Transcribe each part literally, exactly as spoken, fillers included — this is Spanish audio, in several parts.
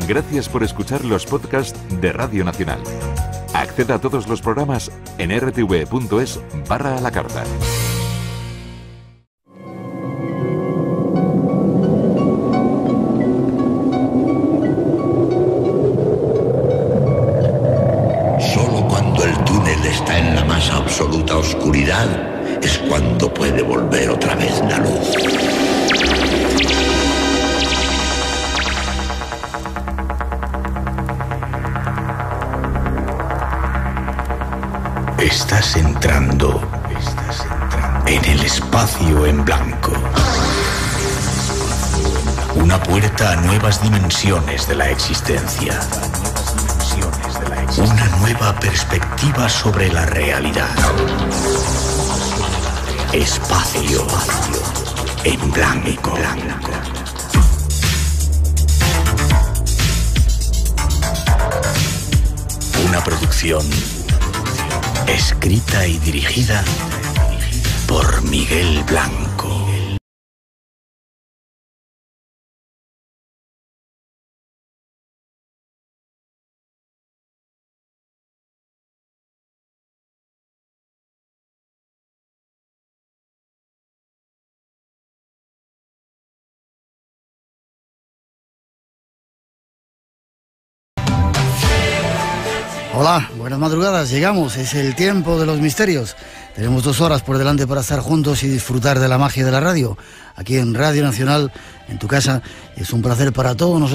Gracias por escuchar los podcasts de Radio Nacional. Acceda a todos los programas en r t v punto es barra a la carta. Solo cuando el túnel está en la más absoluta oscuridad es cuando puede volver otra vez la luz. Estás entrando, estás entrando en el espacio en blanco. Una puerta a nuevas dimensiones de la existencia. Una nueva perspectiva sobre la realidad. Espacio en blanco. Una producción escrita y dirigida por Miguel Blanco. Hola, buenas madrugadas, llegamos, es el tiempo de los misterios. Tenemos dos horas por delante para estar juntos y disfrutar de la magia de la radio, aquí en Radio Nacional, en tu casa. Es un placer para todos nosotros.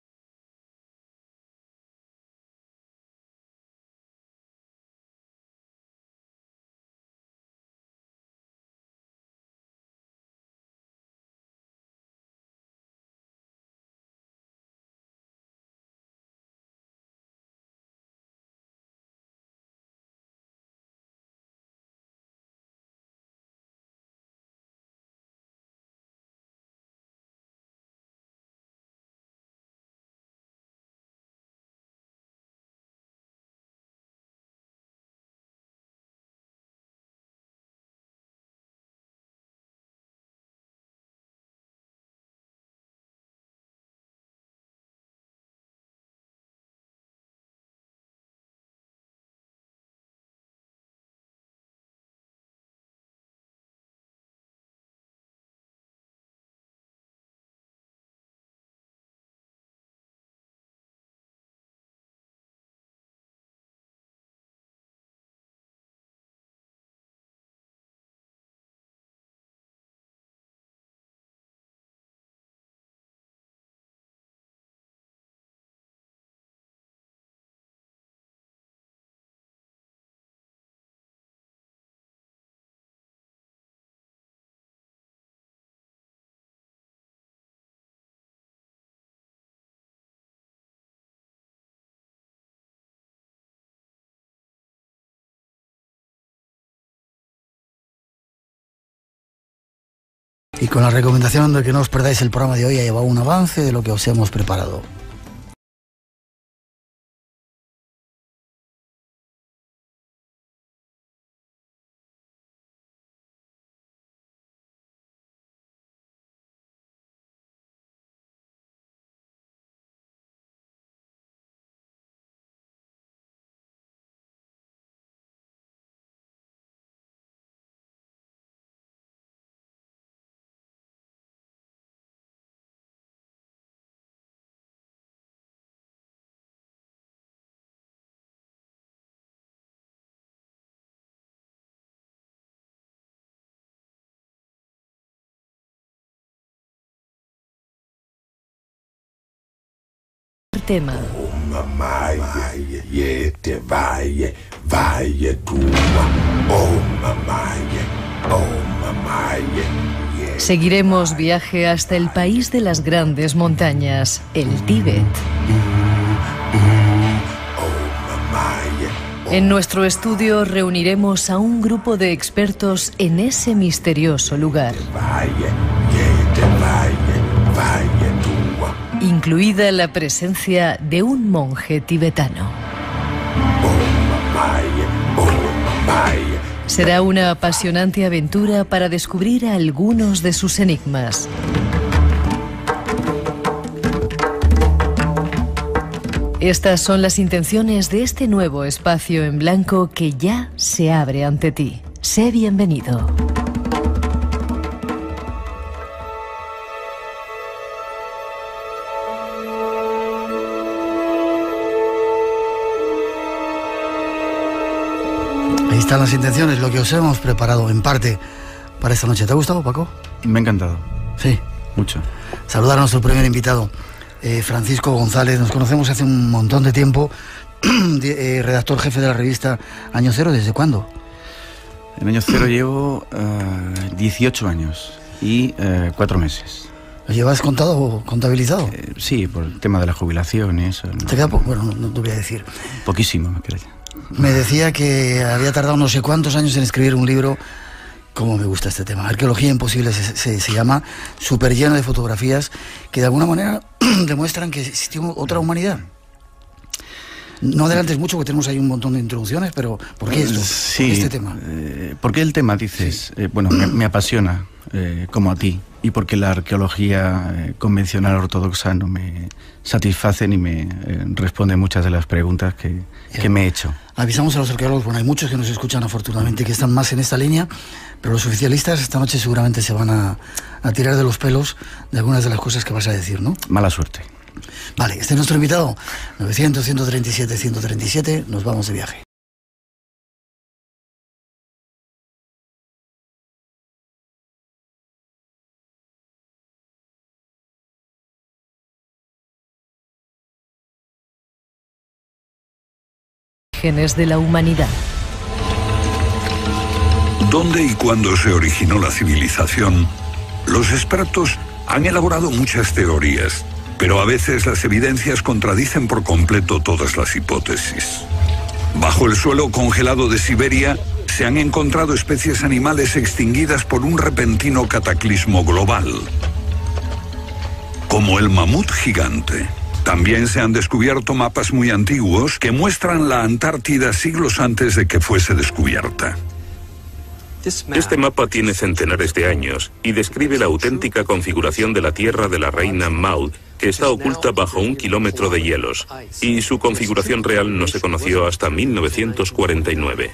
Y con la recomendación de que no os perdáis el programa de hoy, ha llevado un avance de lo que os hemos preparado. Tema. Oh mamá, yeah, yeah, te vaya, vaya tú. Oh mamá, yeah, oh mamá, yeah, yeah. Seguiremos viaje hasta el país de las grandes montañas, el Tíbet. En nuestro estudio reuniremos a un grupo de expertos en ese misterioso lugar. Incluida la presencia de un monje tibetano. Será una apasionante aventura para descubrir algunos de sus enigmas. Estas son las intenciones de este nuevo espacio en blanco que ya se abre ante ti. Sé bienvenido. Ahí están las intenciones, lo que os hemos preparado en parte para esta noche. ¿Te ha gustado, Paco? Me ha encantado. Sí. Mucho. Saludar a nuestro primer invitado, eh, Francisco González. Nos conocemos hace un montón de tiempo. eh, redactor jefe de la revista Año Cero. ¿Desde cuándo? En Año Cero llevo uh, dieciocho años y uh, cuatro meses. ¿Lo llevas contado o contabilizado? Eh, sí, por el tema de la jubilación y eso. ¿No? ¿Te queda poco? Bueno, no, no te voy a decir. Poquísimo, me queda. Me decía que había tardado no sé cuántos años en escribir un libro. Cómo me gusta este tema. Arqueología Imposible se, se, se llama, súper lleno de fotografías que de alguna manera demuestran que existió otra humanidad. No adelantes mucho porque tenemos ahí un montón de introducciones, pero ¿por qué esto? Sí, ¿Por qué este tema? Eh, ¿Por qué el tema, dices? Sí. Eh, bueno, me, me apasiona, eh, como a ti, y porque la arqueología eh, convencional ortodoxa no me satisface ni me eh, responde muchas de las preguntas que, que me he hecho. Avisamos a los arqueólogos, bueno, hay muchos que nos escuchan afortunadamente que están más en esta línea, pero los oficialistas esta noche seguramente se van a, a tirar de los pelos de algunas de las cosas que vas a decir, ¿no? Mala suerte. Vale, este es nuestro invitado, novecientos, ciento treinta y siete, ciento treinta y siete, nos vamos de viaje. Genes de la humanidad. ¿Dónde y cuándo se originó la civilización? Los expertos han elaborado muchas teorías, pero a veces las evidencias contradicen por completo todas las hipótesis. Bajo el suelo congelado de Siberia se han encontrado especies animales extinguidas por un repentino cataclismo global, como el mamut gigante. También se han descubierto mapas muy antiguos que muestran la Antártida siglos antes de que fuese descubierta. Este mapa tiene centenares de años y describe la auténtica configuración de la Tierra de la reina Maud, que está oculta bajo un kilómetro de hielos, y su configuración real no se conoció hasta mil novecientos cuarenta y nueve.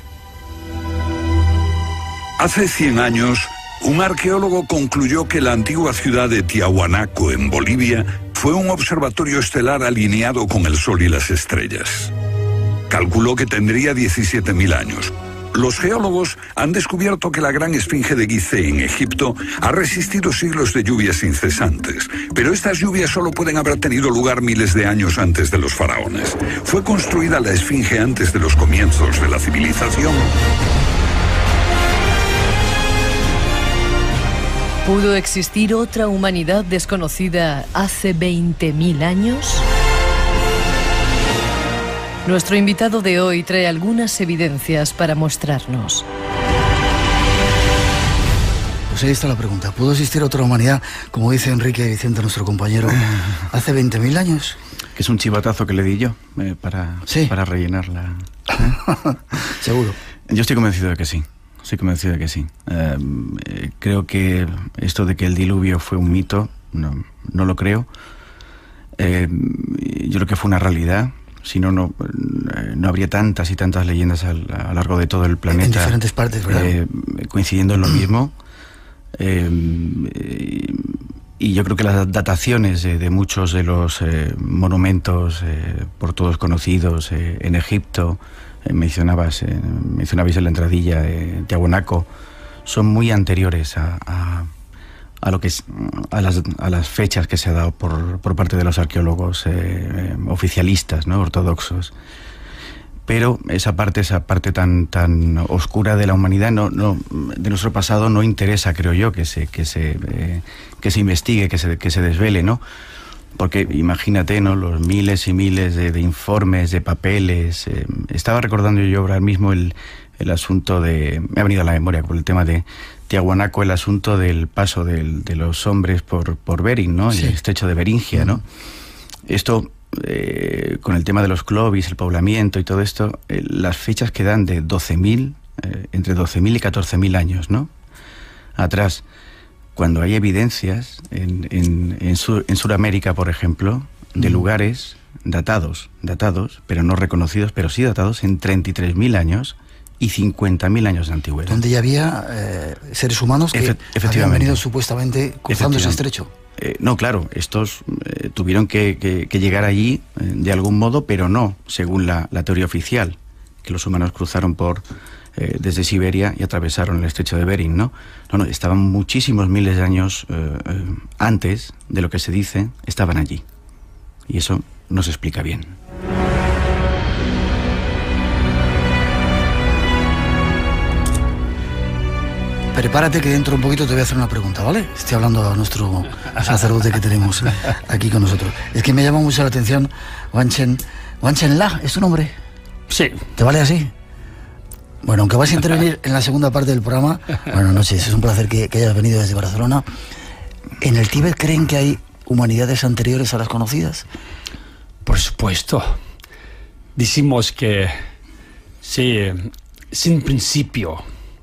Hace cien años, un arqueólogo concluyó que la antigua ciudad de Tiahuanaco, en Bolivia, fue un observatorio estelar alineado con el Sol y las estrellas. Calculó que tendría diecisiete mil años. Los geólogos han descubierto que la gran esfinge de Gizeh en Egipto ha resistido siglos de lluvias incesantes, pero estas lluvias solo pueden haber tenido lugar miles de años antes de los faraones. ¿Fue construida la esfinge antes de los comienzos de la civilización? ¿Pudo existir otra humanidad desconocida hace veinte mil años? Nuestro invitado de hoy trae algunas evidencias para mostrarnos. Pues ahí está la pregunta. ¿Pudo existir otra humanidad, como dice Enrique Vicente, nuestro compañero, hace veinte mil años? Que es un chivatazo que le di yo eh, para, ¿Sí? para rellenarla. ¿Eh? Seguro. Yo estoy convencido de que sí. Estoy convencido de que sí. Eh, eh, creo que esto de que el diluvio fue un mito, no, no lo creo. Eh, yo creo que fue una realidad. Si no, no, no habría tantas y tantas leyendas a, a lo largo de todo el planeta. En diferentes partes, ¿verdad? Eh, coincidiendo en lo mismo. Eh, y yo creo que las dataciones de, de muchos de los eh, monumentos eh, por todos conocidos eh, en Egipto, eh, mencionabas, eh, mencionabais en la entradilla de eh, Tiahuanaco, son muy anteriores a, a a lo que es, a las a las fechas que se ha dado por, por parte de los arqueólogos eh, eh, oficialistas, ¿no? Ortodoxos. Pero esa parte, esa parte tan tan oscura de la humanidad, no, no, de nuestro pasado, no interesa, creo yo, que se que se eh, que se investigue, que se que se desvele, ¿no? Porque imagínate, ¿no? Los miles y miles de, de informes, de papeles. Eh, estaba recordando yo ahora mismo el el asunto de, me ha venido a la memoria por el tema de Tiahuanaco, el asunto del paso del, de los hombres por, por Bering, ¿no? Sí. El estrecho de Beringia, ¿no? Esto, eh, con el tema de los clovis, el poblamiento y todo esto, eh, las fechas que dan de doce mil, eh, entre doce mil y catorce mil años, ¿no? Atrás, cuando hay evidencias en, en, en, Sur, en Sudamérica, por ejemplo, de lugares datados, datados, pero no reconocidos, pero sí datados en treinta y tres mil años y cincuenta mil años de antigüedad. Donde ya había eh, seres humanos que Efe habían venido supuestamente cruzando ese estrecho. Eh, no, claro, estos eh, tuvieron que, que, que llegar allí eh, de algún modo, pero no, según la, la teoría oficial, que los humanos cruzaron por eh, desde Siberia y atravesaron el estrecho de Bering, ¿no? No, no, estaban muchísimos miles de años eh, eh, antes de lo que se dice, estaban allí. Y eso no se explica bien. Prepárate que dentro de un poquito te voy a hacer una pregunta, ¿vale? Estoy hablando a nuestro sacerdote que tenemos aquí con nosotros. Es que me llama mucho la atención Wanchen... Wanchen La, ¿es tu nombre? Sí. ¿Te vale así? Bueno, aunque vas a intervenir en la segunda parte del programa, buenas noches, es un placer que, que hayas venido desde Barcelona. ¿En el Tíbet creen que hay humanidades anteriores a las conocidas? Por supuesto. Decimos que sí, sin principio.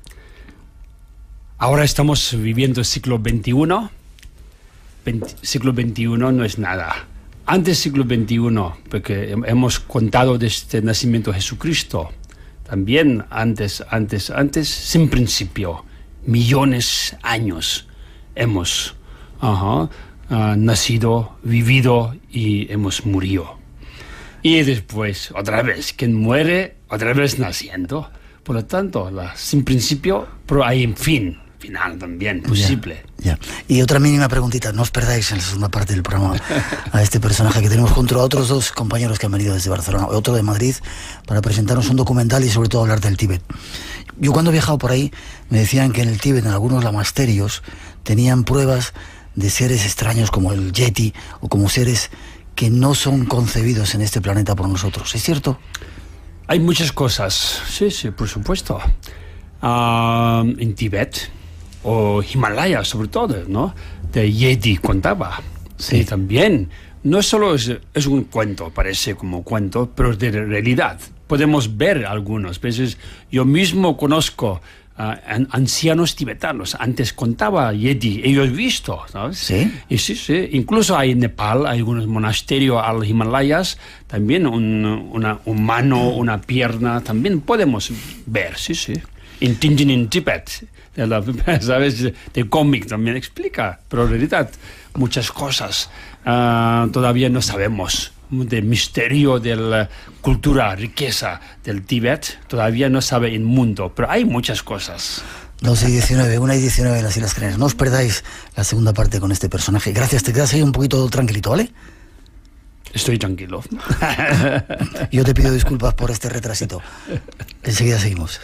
Ahora estamos viviendo el siglo veintiuno. veinte, siglo veintiuno no es nada. Antes del siglo veintiuno, porque hemos contado desde el nacimiento de Jesucristo. También antes, antes, antes, sin principio. Millones de años hemos uh-huh, uh, nacido, vivido y hemos murido. Y después, otra vez, quien muere, otra vez naciendo. Por lo tanto, la, sin principio, pero hay en fin. Final también, posible. Ya, ya. Y otra mínima preguntita, no os perdáis en la segunda parte del programa a este personaje que tenemos junto a otros dos compañeros que han venido desde Barcelona, otro de Madrid, para presentarnos un documental y sobre todo hablar del Tíbet. Yo cuando he viajado por ahí me decían que en el Tíbet, en algunos lamasterios, tenían pruebas de seres extraños como el Yeti o como seres que no son concebidos en este planeta por nosotros. ¿Es cierto? Hay muchas cosas, sí, sí, por supuesto. Uh, en Tíbet, o Himalaya sobre todo, ¿no? De Yeti contaba. Sí. Y también, no solo es, es un cuento, parece como cuento, pero de realidad. Podemos ver algunas veces. Yo mismo conozco uh, an, ancianos tibetanos. Antes contaba Yeti, ellos he visto, ¿sabes? Sí. Y sí, sí. Incluso hay en Nepal, hay algunos monasterios a los Himalayas, también un una, un mano, una pierna, también podemos ver, sí, sí. En Tintin in Tibet, de la, ¿sabes? De cómic también explica, pero en realidad muchas cosas uh, todavía no sabemos. Del misterio de la cultura, riqueza del Tíbet, todavía no sabe el mundo, pero hay muchas cosas. dos y diecinueve, una y diecinueve en las Islas Canarias. No os perdáis la segunda parte con este personaje. Gracias, te quedas ahí un poquito tranquilito, ¿vale? Estoy tranquilo. Yo te pido disculpas por este retrasito. Enseguida seguimos.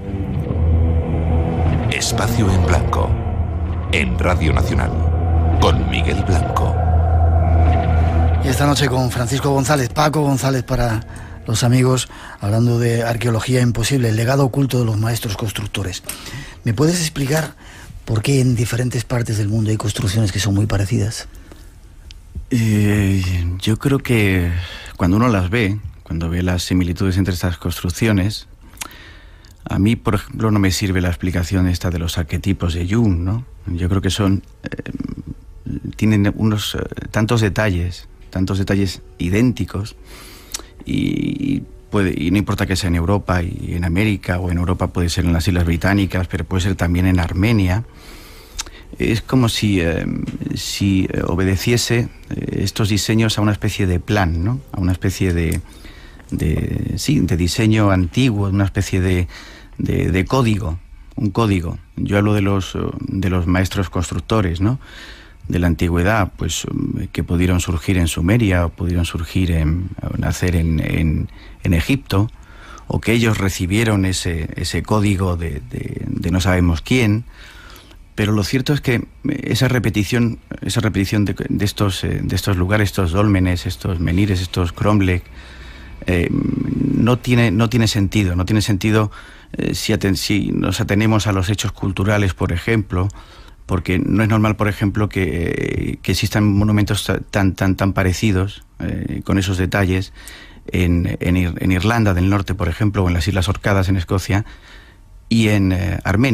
Espacio en Blanco, en Radio Nacional, con Miguel Blanco. Y esta noche con Francisco González, Paco González para los amigos, hablando de arqueología imposible, el legado oculto de los maestros constructores. ¿Me puedes explicar por qué en diferentes partes del mundo hay construcciones que son muy parecidas? Eh, yo creo que cuando uno las ve, cuando ve las similitudes entre estas construcciones, a mí, por ejemplo, no me sirve la explicación esta de los arquetipos de Jung, ¿no? Yo creo que son... Eh, tienen unos eh, tantos detalles, tantos detalles idénticos, y, puede, y no importa que sea en Europa y en América, o en Europa puede ser en las Islas Británicas, pero puede ser también en Armenia. Es como si, eh, si obedeciese eh, estos diseños a una especie de plan, ¿no? A una especie de... de sí, de diseño antiguo, una especie de, de, de código, un código. Yo hablo de los, de los maestros constructores, ¿no? De la antigüedad, pues que pudieron surgir en Sumeria, o pudieron surgir en, o nacer en, en, en Egipto, o que ellos recibieron ese, ese código de, de, de no sabemos quién. Pero lo cierto es que esa repetición, esa repetición de, de, estos, de estos lugares, estos dólmenes, estos menires, estos cromlech, Eh, no tiene, no tiene sentido, no tiene sentido eh, si, aten, si nos atenemos a los hechos culturales, por ejemplo, porque no es normal, por ejemplo, que, eh, que existan monumentos tan, tan, tan parecidos, eh, con esos detalles, en, en, en Irlanda del Norte, por ejemplo, o en las Islas Orcadas, en Escocia, y en eh, Armenia,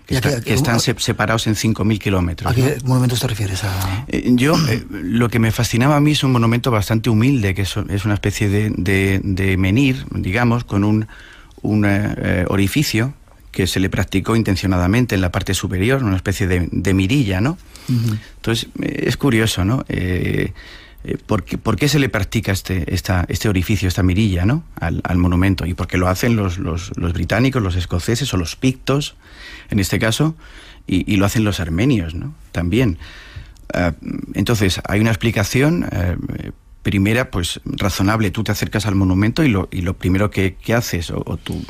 que, está, qué, que están a, separados en cinco mil kilómetros. ¿A qué ¿no? monumentos te refieres? A... Eh, yo, eh, lo que me fascinaba a mí es un monumento bastante humilde, que es, es una especie de, de, de menhir, digamos, con un, un eh, orificio que se le practicó intencionadamente en la parte superior, una especie de, de mirilla, ¿no? Uh-huh. Entonces, eh, es curioso, ¿no? Eh, eh, ¿por, qué, ¿Por qué se le practica este, esta, este orificio, esta mirilla, ¿no? Al, al monumento? Y porque lo hacen los, los, los británicos, los escoceses o los pictos, en este caso, y, y lo hacen los armenios, ¿no? También. Uh, entonces, hay una explicación... Uh, primera, pues razonable. Tú te acercas al monumento y lo, y lo primero que, que haces, o, o tú,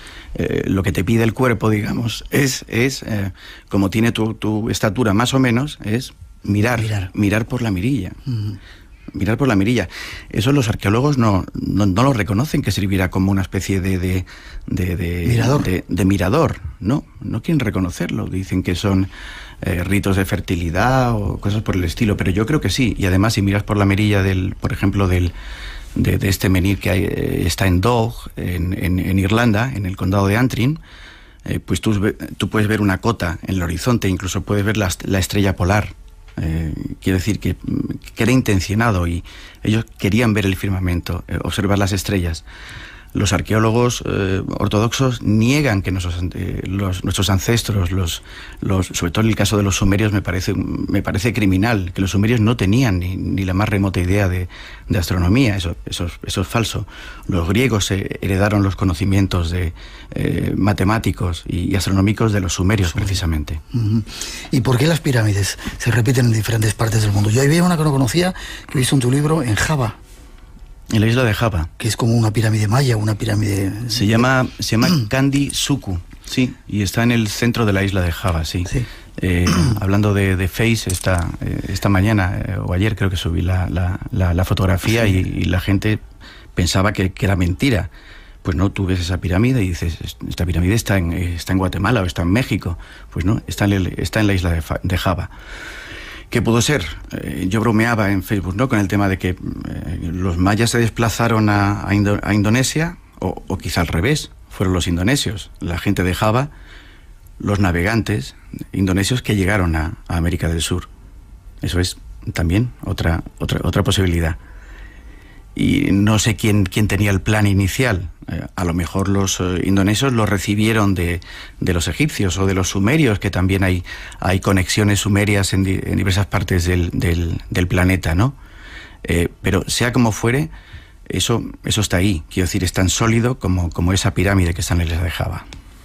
eh, lo que te pide el cuerpo, digamos, es, es eh, como tiene tu, tu estatura más o menos, es mirar, mirar, mirar por la mirilla. Uh-huh. Mirar por la mirilla. Eso los arqueólogos no, no, no lo reconocen, que servirá como una especie de, de, de, de, mirador. de, de mirador. No, no quieren reconocerlo. Dicen que son eh, ritos de fertilidad o cosas por el estilo, pero yo creo que sí. Y además, si miras por la mirilla, del, por ejemplo, del, de, de este menhir que hay, eh, está en Doug, en, en, en Irlanda, en el condado de Antrim, eh, pues tú, tú puedes ver una cota en el horizonte, incluso puedes ver la, la estrella polar. Eh, quiero decir que, que era intencionado y ellos querían ver el firmamento, eh, observar las estrellas. Los arqueólogos eh, ortodoxos niegan que nuestros, eh, los, nuestros ancestros, los, los, sobre todo en el caso de los sumerios, me parece, me parece criminal, que los sumerios no tenían ni, ni la más remota idea de, de astronomía. Eso, eso, eso es falso. Los griegos eh, heredaron los conocimientos de, eh, matemáticos y, y astronómicos de los sumerios, sí, precisamente. Uh-huh. ¿Y por qué las pirámides se repiten en diferentes partes del mundo? Yo había una que no conocía, que he visto en tu libro, en Java. En la isla de Java. Que es como una pirámide maya, una pirámide... Se llama, se llama Candi Suku, sí, y está en el centro de la isla de Java, sí. sí. Eh, hablando de, de Face, esta, eh, esta mañana, eh, o ayer creo que subí la, la, la, la fotografía, sí. y, y la gente pensaba que, que era mentira. Pues no, tú ves esa pirámide y dices, esta pirámide está en, está en Guatemala o está en México. Pues no, está en, el, está en la isla de, de Java. ¿Qué pudo ser? Eh, yo bromeaba en Facebook, ¿no?, con el tema de que eh, los mayas se desplazaron a, a, Indo, a Indonesia, o, o quizá al revés, fueron los indonesios. La gente de Java, los navegantes indonesios que llegaron a, a América del Sur. Eso es también otra, otra, otra posibilidad. Y no sé quién, quién tenía el plan inicial. Eh, a lo mejor los eh, indonesios lo recibieron de, de los egipcios o de los sumerios, que también hay, hay conexiones sumerias en, di, en diversas partes del, del, del planeta, ¿no? Eh, pero sea como fuere, eso, eso está ahí. Quiero decir, es tan sólido como, como esa pirámide que está en la isla de Java.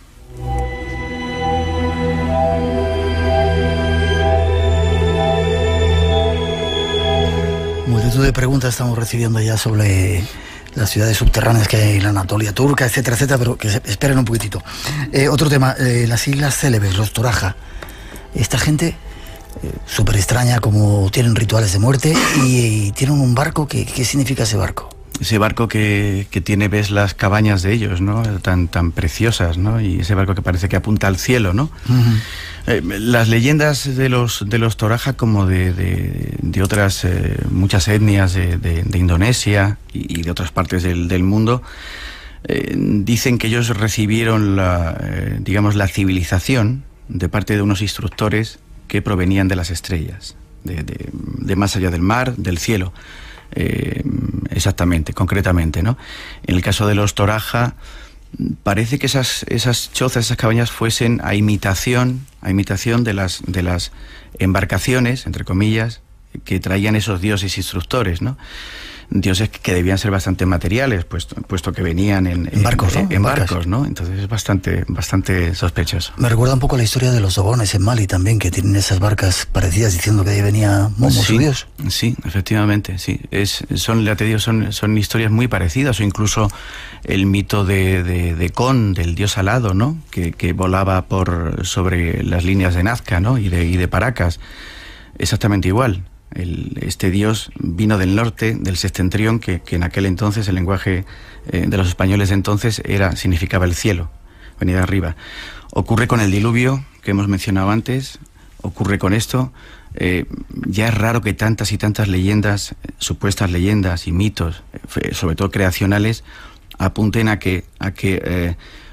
Multitud de preguntas estamos recibiendo ya sobre las ciudades subterráneas que hay en la Anatolia turca, etcétera, etcétera, pero que se, esperen un poquitito. Eh, otro tema, eh, las islas célebes, los Toraja. Esta gente eh, súper extraña, como tienen rituales de muerte y, y tienen un barco. que, ¿Qué significa ese barco? Ese barco que, que tiene, ves las cabañas de ellos, ¿no?, tan, tan preciosas, ¿no?, y ese barco que parece que apunta al cielo, ¿no? Uh-huh. Eh, las leyendas de los, de los Toraja, como de, de, de otras eh, muchas etnias de, de, de Indonesia y, y de otras partes del, del mundo, eh, dicen que ellos recibieron la, eh, digamos, la civilización de parte de unos instructores que provenían de las estrellas, de, de, de más allá del mar, del cielo. Eh, exactamente, concretamente, ¿no? En el caso de los Toraja, parece que esas, esas chozas, esas cabañas fuesen a imitación, a imitación de las, de las embarcaciones, entre comillas, que traían esos dioses instructores, ¿no? Dioses que debían ser bastante materiales, puesto, puesto que venían en, en barcos, en, ¿no? en barcos, ¿no? Entonces es bastante, bastante sospechoso. Me recuerda un poco a la historia de los dogones en Mali también, que tienen esas barcas parecidas diciendo que ahí venía Momo, sí, su dios. Sí, efectivamente, sí. Es, son, ya te digo, son, son historias muy parecidas, o incluso el mito de, de, de Kon, del dios alado, ¿no?, que, que volaba por sobre las líneas de Nazca, ¿no?, y de, y de Paracas. Exactamente igual. El, este dios vino del norte, del septentrión, que, que en aquel entonces el lenguaje eh, de los españoles de entonces era, significaba el cielo, venía de arriba. Ocurre con el diluvio que hemos mencionado antes, ocurre con esto. Eh, ya es raro que tantas y tantas leyendas, eh, supuestas leyendas y mitos, eh, sobre todo creacionales, apunten a que, a que eh,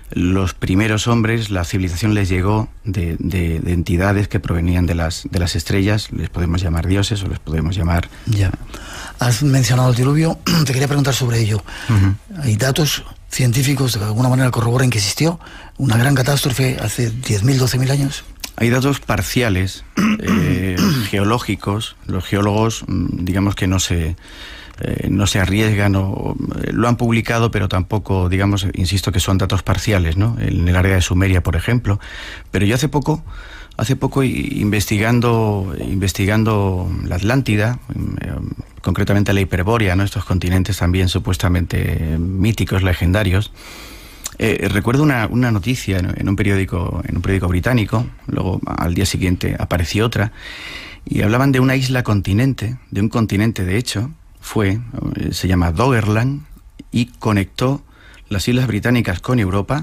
los primeros hombres, la civilización les llegó de, de, de entidades que provenían de las, de las estrellas, les podemos llamar dioses o les podemos llamar... Ya. Has mencionado el diluvio, te quería preguntar sobre ello. Uh-huh. ¿Hay datos científicos que de alguna manera corroboran que existió una gran catástrofe hace diez mil, doce mil años? Hay datos parciales, eh, geológicos. Los geólogos, digamos que no se... Eh, no se arriesgan o eh, lo han publicado, pero tampoco, digamos, insisto que son datos parciales, ¿no? En el área de Sumeria, por ejemplo. Pero yo hace poco, hace poco investigando, investigando la Atlántida, eh, concretamente la Hiperbórea, ¿no? Estos continentes también supuestamente míticos, legendarios. Eh, recuerdo una, una noticia en, en un periódico, en un periódico británico. Luego al día siguiente apareció otra y hablaban de una isla continente, de un continente de hecho. Fue, se llama Doggerland, y conectó las Islas Británicas con Europa.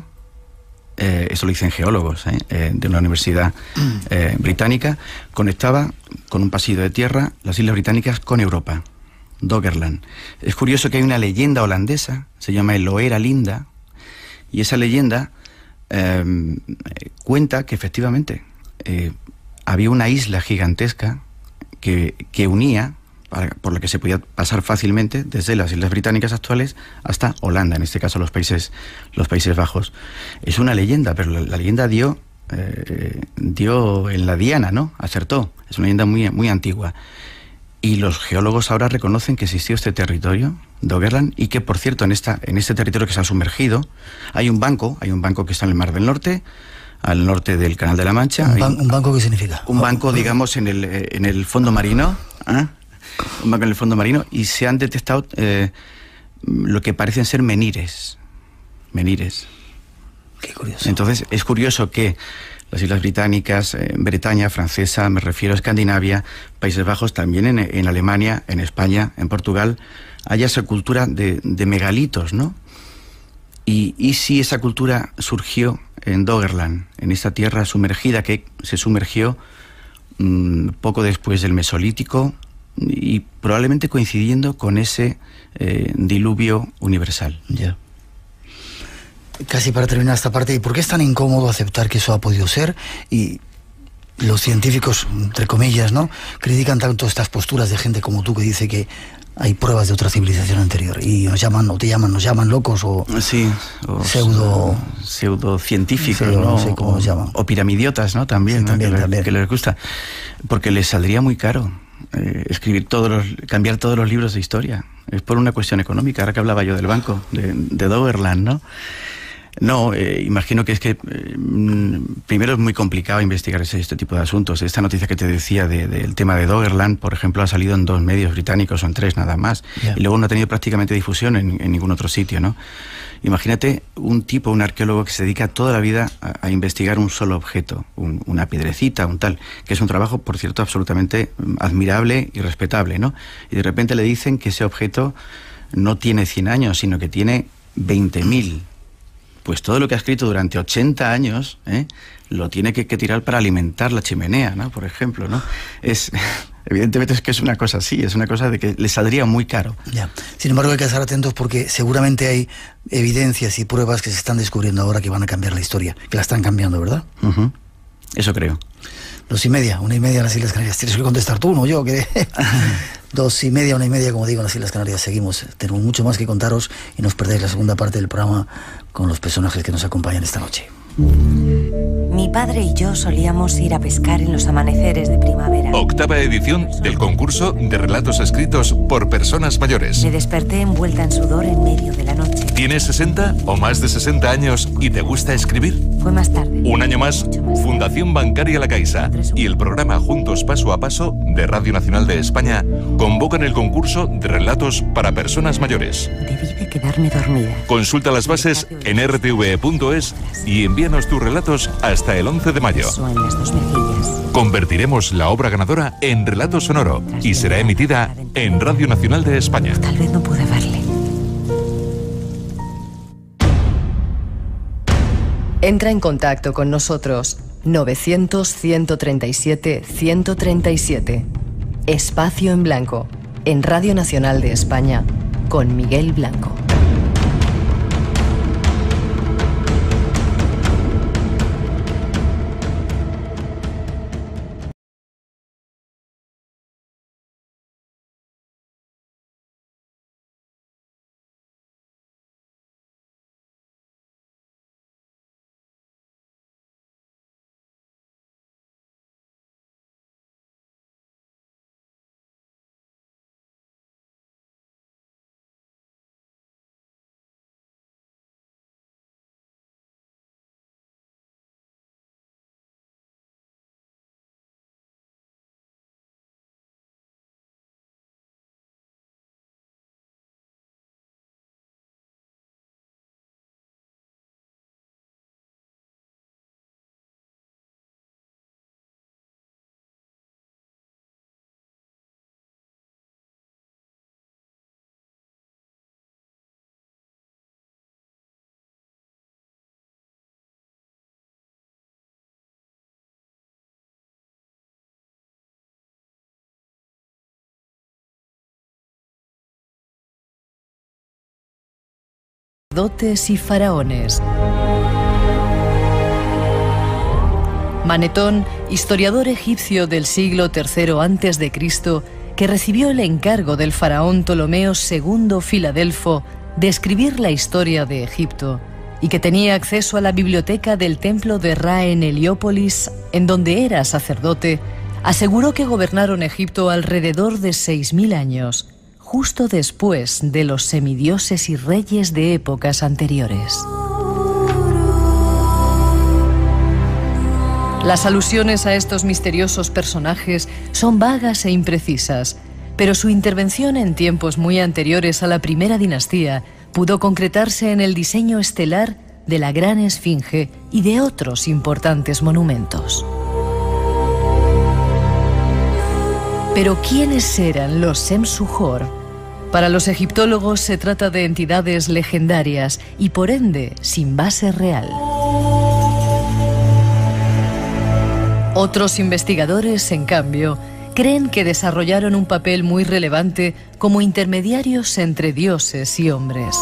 Eh, eso lo dicen geólogos eh, eh, de una universidad eh, británica. Conectaba con un pasillo de tierra las Islas Británicas con Europa. Doggerland. Es curioso que hay una leyenda holandesa, se llama el Loera Linda, y esa leyenda eh, cuenta que efectivamente eh, había una isla gigantesca que, que unía, por la que se podía pasar fácilmente desde las Islas Británicas actuales hasta Holanda, en este caso los Países, los Países Bajos. Es una leyenda, pero la, la leyenda dio, eh, dio en la diana, ¿no? Acertó. Es una leyenda muy, muy antigua. Y los geólogos ahora reconocen que existió este territorio, Doggerland, y que, por cierto, en, esta, en este territorio que se ha sumergido, hay un banco, hay un banco que está en el Mar del Norte, al norte del Canal de la Mancha. ¿Un, ban ¿un banco qué significa? Un banco, digamos, en el, en el fondo marino, ¿eh? Un banco en el fondo marino, y se han detectado eh, lo que parecen ser menires. Menires. Qué curioso. Entonces, es curioso que las Islas Británicas, eh, Bretaña, francesa, me refiero a Escandinavia, Países Bajos, también en, en Alemania, en España, en Portugal, haya esa cultura de, de megalitos, ¿no? Y, y si esa cultura surgió en Doggerland, en esta tierra sumergida que se sumergió mmm, poco después del Mesolítico, y probablemente coincidiendo con ese eh, diluvio universal. Ya. Casi para terminar esta parte, ¿y por qué es tan incómodo aceptar que eso ha podido ser? Y los científicos, entre comillas, ¿no?, critican tanto estas posturas de gente como tú que dice que hay pruebas de otra civilización anterior y nos llaman, o te llaman, nos llaman locos o, sí, o pseudo pseudocientíficos, sí, ¿no? No sé cómo nos llaman. O piramidiotas, ¿no? También, sí, ¿no? también, que, también. Le, que les gusta, porque les saldría muy caro. Eh, escribir todos los, cambiar todos los libros de historia. Es por una cuestión económica. Ahora que hablaba yo del banco, de, de Doggerland, ¿no? No, eh, imagino que es que eh, primero es muy complicado investigar ese, este tipo de asuntos. Esta noticia que te decía de, del tema de Doggerland, por ejemplo, ha salido en dos medios británicos o en tres nada más. Yeah. Y luego no ha tenido prácticamente difusión en, en ningún otro sitio, ¿no? Imagínate un tipo, un arqueólogo que se dedica toda la vida a, a investigar un solo objeto, un, una piedrecita, un tal, que es un trabajo, por cierto, absolutamente admirable y respetable, ¿no? Y de repente le dicen que ese objeto no tiene cien años, sino que tiene veinte mil. Pues todo lo que ha escrito durante ochenta años, ¿eh?, lo tiene que, que tirar para alimentar la chimenea, ¿no? Por ejemplo, ¿no? Es, evidentemente es que es una cosa así, es una cosa de que le saldría muy caro. Ya. Sin embargo, hay que estar atentos porque seguramente hay evidencias y pruebas que se están descubriendo ahora que van a cambiar la historia, que la están cambiando, ¿verdad? Uh-huh. Eso creo. Dos y media, una y media en las Islas Canarias. Tienes que contestar tú, no yo, que... Dos y media, una y media, como digo, en las Islas Canarias. Seguimos, tenemos mucho más que contaros y no os perdéis la segunda parte del programa con los personajes que nos acompañan esta noche. Mi padre y yo solíamos ir a pescar en los amaneceres de primavera. Octava edición del concurso de relatos escritos por personas mayores. Me desperté envuelta en sudor en medio de la noche. ¿Tienes sesenta o más de sesenta años y te gusta escribir? Fue más tarde. Un año más, más Fundación Bancaria La Caixa y el programa Juntos Paso a Paso de Radio Nacional de España convocan el concurso de relatos para personas mayores. Debí de quedarme dormida. Consulta las bases en r t v punto es y envíanos tus relatos hasta el once de mayo. En las dos mejillas. Convertiremos la obra ganadora en relato sonoro y será emitida en Radio Nacional de España. Tal vez no pude verle. Entra en contacto con nosotros novecientos, ciento treinta y siete, ciento treinta y siete. Espacio en Blanco, en Radio Nacional de España, con Miguel Blanco. sacerdotes y faraones. Manetón, historiador egipcio del siglo tercero antes de Cristo, que recibió el encargo del faraón Ptolomeo segundo Filadelfo de escribir la historia de Egipto, y que tenía acceso a la biblioteca del templo de Ra en Heliópolis, en donde era sacerdote, aseguró que gobernaron Egipto alrededor de seis mil años, justo después de los semidioses y reyes de épocas anteriores. Las alusiones a estos misteriosos personajes son vagas e imprecisas, pero su intervención en tiempos muy anteriores a la primera dinastía pudo concretarse en el diseño estelar de la Gran Esfinge y de otros importantes monumentos. Pero ¿quiénes eran los Sem-Suhor? Para los egiptólogos se trata de entidades legendarias y por ende sin base real. Otros investigadores, en cambio, creen que desarrollaron un papel muy relevante como intermediarios entre dioses y hombres.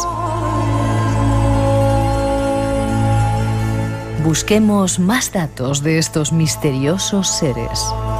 Busquemos más datos de estos misteriosos seres.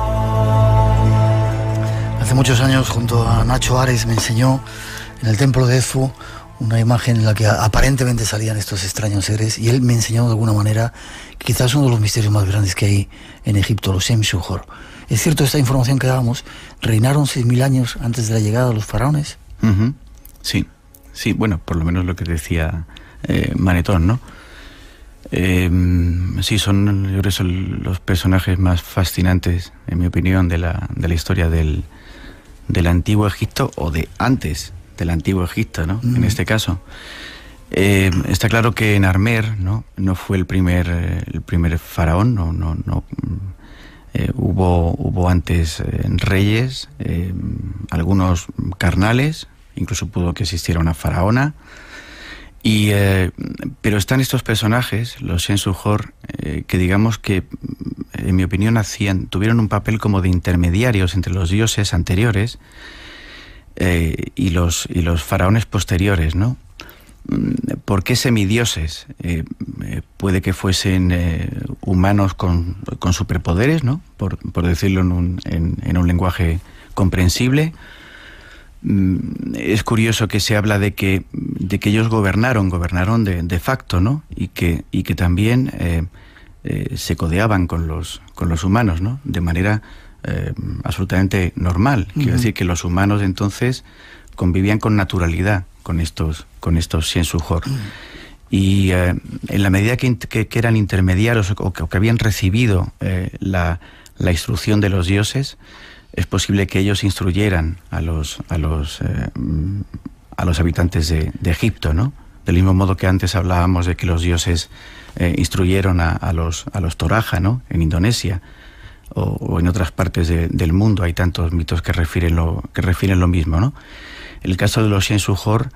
Hace muchos años, junto a Nacho Ares, me enseñó en el templo de Edfu una imagen en la que aparentemente salían estos extraños seres, y él me enseñó de alguna manera quizás uno de los misterios más grandes que hay en Egipto, los Sem-Suhor. ¿Es cierto esta información que dábamos? ¿Reinaron seis mil años antes de la llegada de los faraones? Uh-huh. Sí, sí, bueno, por lo menos lo que decía eh, Manetón, ¿no? Eh, sí, son, yo creo que son los personajes más fascinantes, en mi opinión, de la, de la historia del, del Antiguo Egipto, o de antes del Antiguo Egipto, ¿no? Mm. En este caso. Eh, está claro que Narmer, ¿no? No fue el primer, eh, el primer faraón, no, no, no. Eh, hubo, hubo antes eh, reyes, eh, algunos carnales, incluso pudo que existiera una faraona. Y, eh, pero están estos personajes, los Sem-Suhor, eh, que digamos que, en mi opinión, hacían, tuvieron un papel como de intermediarios entre los dioses anteriores eh, y, los, y los faraones posteriores, ¿no? ¿Por qué semidioses? Eh, eh, puede que fuesen eh, humanos con, con superpoderes, ¿no? Por, por decirlo en un, en, en un lenguaje comprensible. Es curioso que se habla de que, de que ellos gobernaron, gobernaron de, de facto, ¿no? Y que, y que también eh, eh, se codeaban con los, con los humanos, ¿no? De manera eh, absolutamente normal. Uh-huh. Quiero decir que los humanos entonces convivían con naturalidad con estos, con estos Sem-Suhor. Uh-huh. Y eh, en la medida que, que, que eran intermediarios o que, o que habían recibido eh, la, la instrucción de los dioses, es posible que ellos instruyeran a los, a los, eh, a los habitantes de, de Egipto, ¿no? Del mismo modo que antes hablábamos de que los dioses eh, instruyeron a, a los, a los Toraja, ¿no? En Indonesia o, o en otras partes de, del mundo hay tantos mitos que refieren lo, que refieren lo mismo, ¿no? El caso de los Sem-Suhor,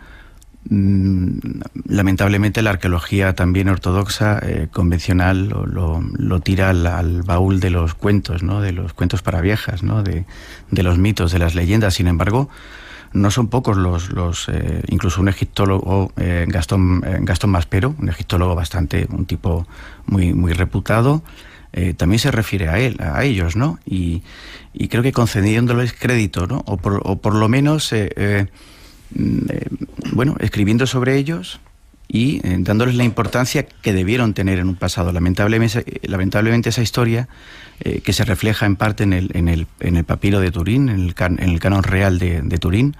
mmm, lamentablemente la arqueología también ortodoxa, eh, convencional, lo, lo, lo tira al, al baúl de los cuentos, ¿no? De los cuentos para viejas, ¿no? De, de los mitos, de las leyendas. Sin embargo, no son pocos los, los eh, incluso un egiptólogo, eh, Gastón, eh, Gastón Maspero, un egiptólogo bastante, un tipo muy, muy reputado, eh, también se refiere a él, a ellos, ¿no? Y, y creo que concediéndoles crédito, ¿no? O por, o por lo menos, eh, eh, eh, bueno, escribiendo sobre ellos y eh, dándoles la importancia que debieron tener en un pasado. Lamentablemente, lamentablemente esa historia, eh, que se refleja en parte en el, en el, en el papiro de Turín, en el, can, en el canon real de, de Turín,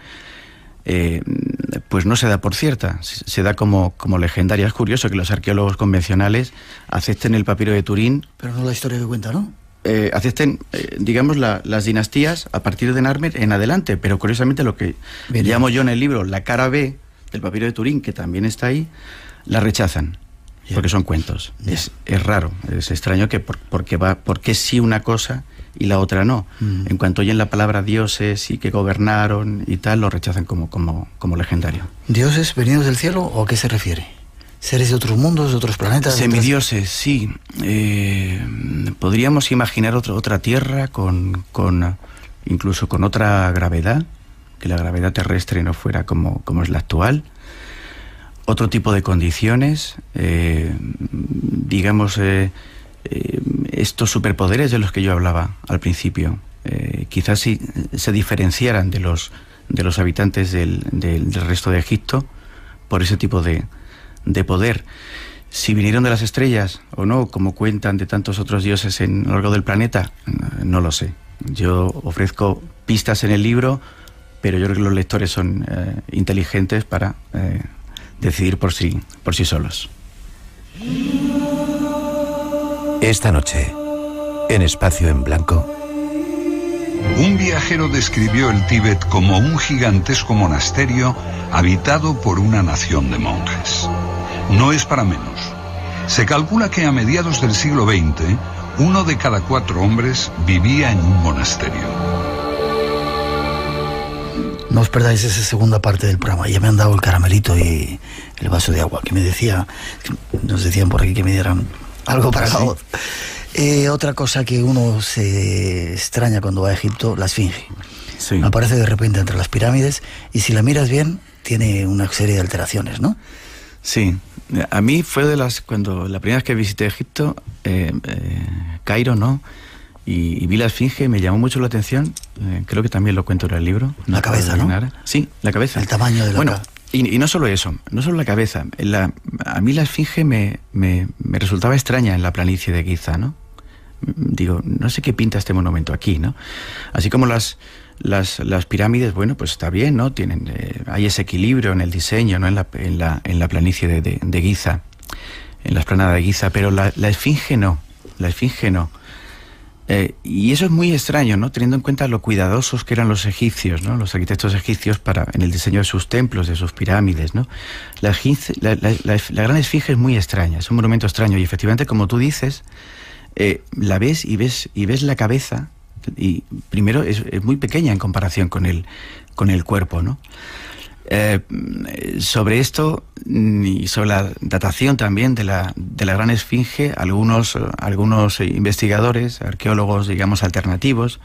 eh, pues no se da por cierta, se, se da como, como legendaria. Es curioso que los arqueólogos convencionales acepten el papiro de Turín. Pero no la historia que cuenta, ¿no? Eh, acepten, eh, digamos, la, las dinastías a partir de Narmer en adelante, pero curiosamente lo que Bien, llamo yo en el libro la cara B del papiro de Turín, que también está ahí, la rechazan, yeah. porque son cuentos. Yeah. Es, es raro, es extraño que por, porque va, porque sí una cosa y la otra no. Mm. En cuanto oyen la palabra dioses y que gobernaron y tal, lo rechazan como, como, como legendario. ¿Dioses venidos del cielo o a qué se refiere? ¿Seres de otros mundos, de otros planetas? Semidioses, otras... sí. Eh, podríamos imaginar otra, otra tierra con, con incluso con otra gravedad, que la gravedad terrestre no fuera como, como es la actual. otro tipo de condiciones, eh, digamos, eh, eh, estos superpoderes de los que yo hablaba al principio, eh, quizás si se diferenciaran de los, de los habitantes del, del, del resto de Egipto por ese tipo de, de poder. Si vinieron de las estrellas o no, como cuentan de tantos otros dioses en, a lo largo del planeta, no lo sé. Yo ofrezco pistas en el libro, pero yo creo que los lectores son eh, inteligentes para eh, decidir por sí, por sí solos. Esta noche, en Espacio en Blanco. Un viajero describió el Tíbet como un gigantesco monasterio habitado por una nación de monjes. No es para menos. Se calcula que a mediados del siglo veinte, uno de cada cuatro hombres vivía en un monasterio. No os perdáis esa segunda parte del programa. Ya me han dado el caramelito y el vaso de agua, que me decía, nos decían por aquí que me dieran algo para la voz. Eh, otra cosa que uno se extraña cuando va a Egipto, la Esfinge. Sí. Aparece de repente entre las pirámides y si la miras bien, tiene una serie de alteraciones, ¿no? Sí. A mí fue de las, cuando la primera vez que visité Egipto, eh, eh, Cairo, ¿no? Y, y vi la Esfinge, me llamó mucho la atención, eh, creo que también lo cuento en el libro. No la cabeza, ¿no? Nada. Sí, la cabeza. El tamaño de la Bueno, y, y no solo eso, no solo la cabeza. La, a mí la Esfinge me, me, me resultaba extraña en la planicie de Giza, ¿no? Digo, no sé qué pinta este monumento aquí, ¿no? Así como las, las, las pirámides, bueno, pues está bien, ¿no? Tienen, eh, hay ese equilibrio en el diseño, ¿no? En la, en la, en la planicie de, de, de Giza, en la explanada de Giza, pero la, la Esfinge no, la Esfinge no. Eh, y eso es muy extraño, ¿no? Teniendo en cuenta lo cuidadosos que eran los egipcios, ¿no? Los arquitectos egipcios para, en el diseño de sus templos, de sus pirámides, ¿no? La, la, la, la, la gran Esfinge es muy extraña, es un monumento extraño y efectivamente, como tú dices, eh, la ves y ves y ves la cabeza y primero es, es muy pequeña en comparación con el, con el cuerpo, ¿no? Eh, sobre esto y sobre la datación también de la, de la gran Esfinge, algunos, algunos investigadores, arqueólogos, digamos, alternativos,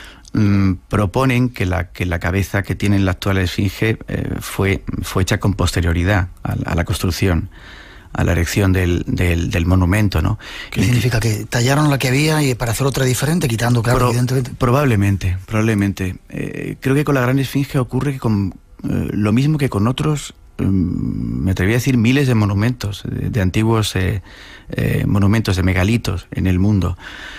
mmm, proponen que la, que la cabeza que tiene la actual Esfinge eh, fue, fue hecha con posterioridad a, a la construcción, a la erección del, del, del monumento, ¿no? ¿Qué significa? ¿Que tallaron la que había y para hacer otra diferente, quitando, claro, Pro, evidentemente? Probablemente, probablemente. Eh, creo que con la gran Esfinge ocurre que con Eh, lo mismo que con otros, eh, me atrevería a decir, miles de monumentos, de, de antiguos eh, eh, monumentos, de megalitos en el mundo.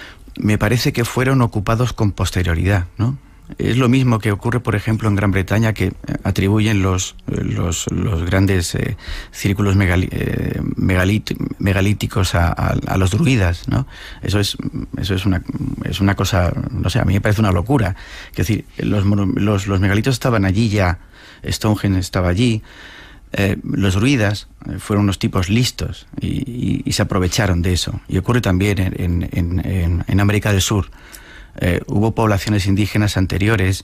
Me parece que fueron ocupados con posterioridad, ¿no? Es lo mismo que ocurre, por ejemplo, en Gran Bretaña, que atribuyen los, los, los grandes eh, círculos megali, eh, megalit, megalíticos a, a, a los druidas, ¿no? Eso es, eso es una, es una cosa, no sé, a mí me parece una locura. Es decir, los, los, los megalitos estaban allí ya, Stonehenge estaba allí, eh, los druidas fueron unos tipos listos y, y, y se aprovecharon de eso. Y ocurre también en, en, en, en América del Sur. Eh, hubo poblaciones indígenas anteriores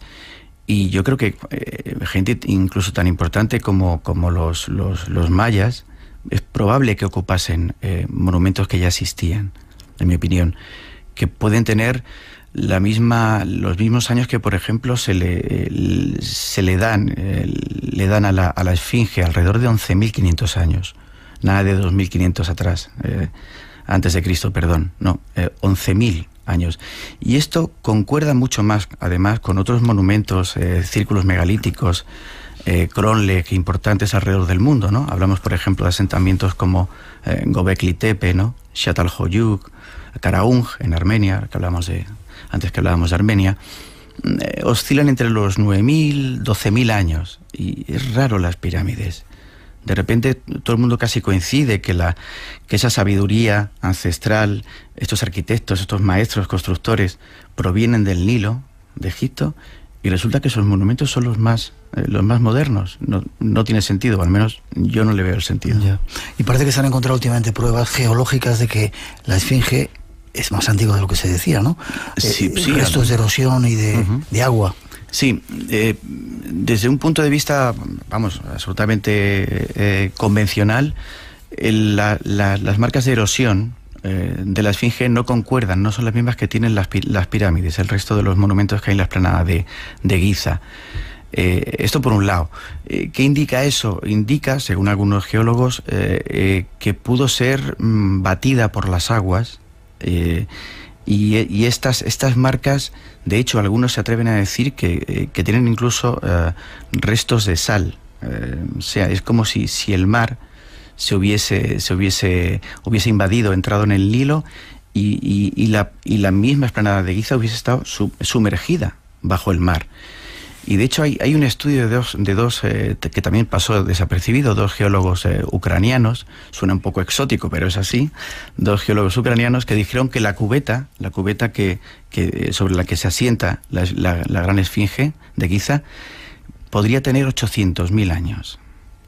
y yo creo que eh, gente incluso tan importante como, como los, los, los mayas, es probable que ocupasen eh, monumentos que ya existían, en mi opinión, que pueden tener la misma, los mismos años que, por ejemplo, se le, se le dan, eh, le dan a la, a la Esfinge, alrededor de once mil quinientos años, nada de dos mil quinientos atrás, eh, antes de Cristo, perdón, no, eh, once mil años. Y esto concuerda mucho más, además, con otros monumentos, eh, círculos megalíticos, eh, Cronlech, importantes alrededor del mundo, ¿no? Hablamos, por ejemplo, de asentamientos como eh, Göbekli Tepe, ¿no? Çatalhöyük, Karaung, en Armenia, que hablamos de, antes que hablábamos de Armenia, eh, oscilan entre los nueve mil, doce mil años. Y es raro las pirámides. De repente todo el mundo casi coincide que, la, que esa sabiduría ancestral, estos arquitectos, estos maestros constructores, provienen del Nilo, de Egipto, y resulta que esos monumentos son los más, eh, los más modernos. No, no tiene sentido, o al menos yo no le veo el sentido. Ya. Y parece que se han encontrado últimamente pruebas geológicas de que la Esfinge es más antigua de lo que se decía, ¿no? Sí, eh, sí, restos de erosión y de, uh-huh. de agua. Sí, eh, desde un punto de vista, vamos, absolutamente eh, convencional, el, la, la, las marcas de erosión eh, de la Esfinge no concuerdan, no son las mismas que tienen las, las pirámides, el resto de los monumentos que hay en la explanada de, de Giza. Eh, esto por un lado. Eh, ¿Qué indica eso? Indica, según algunos geólogos, eh, eh, que pudo ser mm, batida por las aguas, eh, y, y estas, estas marcas, de hecho, algunos se atreven a decir que, eh, que tienen incluso eh, restos de sal. Eh, o sea, es como si, si el mar se hubiese, se hubiese, hubiese invadido, entrado en el Nilo, y, y, y, la, y la misma explanada de Giza hubiese estado sub, sumergida bajo el mar. Y de hecho hay, hay un estudio de dos, de dos eh, que también pasó desapercibido, dos geólogos eh, ucranianos, suena un poco exótico, pero es así, dos geólogos ucranianos que dijeron que la cubeta, la cubeta que, que sobre la que se asienta la, la, la gran esfinge de Giza, podría tener ochocientos mil años.